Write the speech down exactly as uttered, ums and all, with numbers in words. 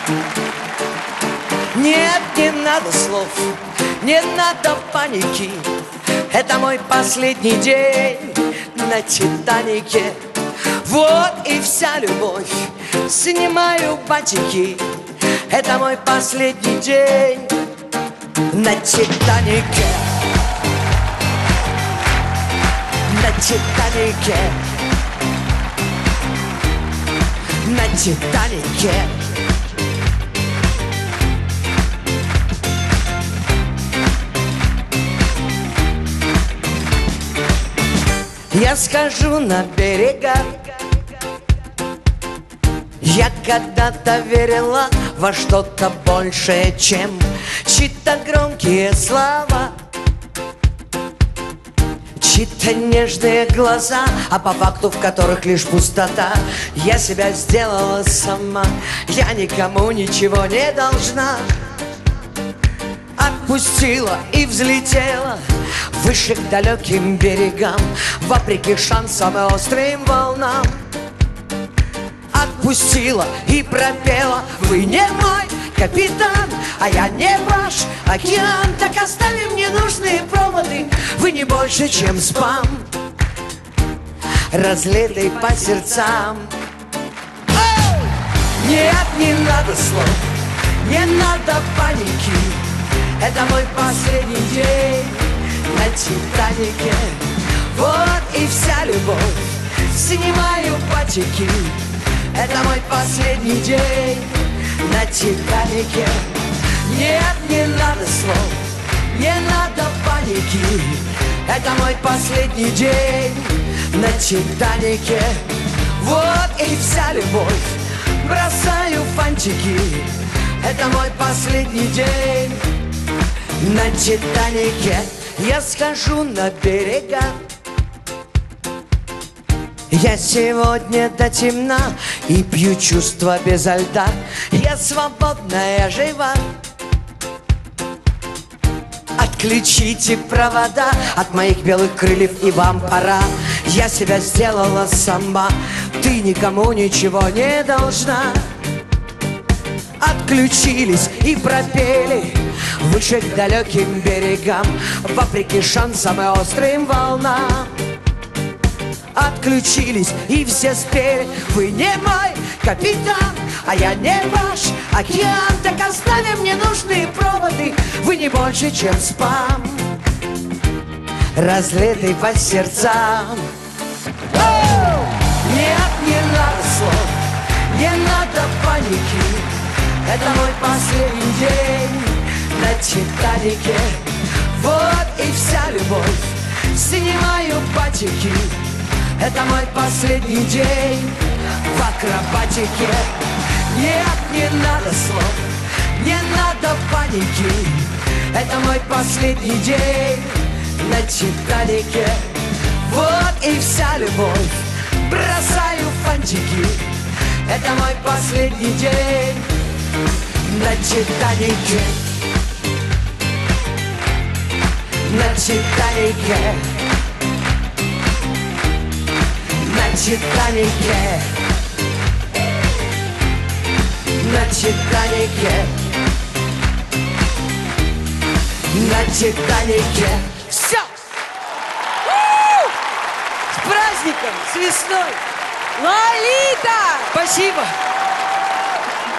Нет, не надо слов, не надо паники. Это мой последний день на Титанике. Вот и вся любовь, снимаю батики. Это мой последний день на Титанике. На Титанике. На Титанике. Я схожу на берега. Я когда-то верила во что-то большее, чем чьи-то громкие слова, чьи-то нежные глаза, а по факту в которых лишь пустота. Я себя сделала сама, я никому ничего не должна. Отпустила и взлетела выше к далеким берегам, вопреки шансам и острым волнам. Отпустила и пропела: вы не мой капитан, а я не ваш океан. Так оставим ненужные проводы, вы не больше, чем спам, разлитый по сердцам. Оу! Нет, не надо слов, не надо паники. Это мой последний день на Титанике. Вот и вся любовь, снимаю батики. Это мой последний день на Титанике. Нет, не надо слов, не надо паники. Это мой последний день на Титанике. Вот и вся любовь, бросаю фантики. Это мой последний день на Титанике. Я схожу на берега. Я сегодня до темна и пью чувства безо льда. Я свободная, жива. Отключите провода от моих белых крыльев, и вам пора. Я себя сделала сама, ты никому ничего не должна. Отключились и пропели выше к далеким берегам, вопреки шансам и острым волнам. Отключились и все спели: вы не мой капитан, а я не ваш океан. Так оставим ненужные проводы, вы не больше, чем спам, разлитый по сердцам. Оу! Нет, не надо слов, не надо паники. Это мой последний день на Титанике. Вот и вся любовь, снимаю батики. Это мой последний день в акробатике. Нет, не надо слов, не надо паники. Это мой последний день на Титанике. Вот и вся любовь, бросаю фантики. Это мой последний день на Титанике. На Титанике. На Титанике. На Титанике. На Титанике. Все! С праздником, с весной! Лолита! Спасибо!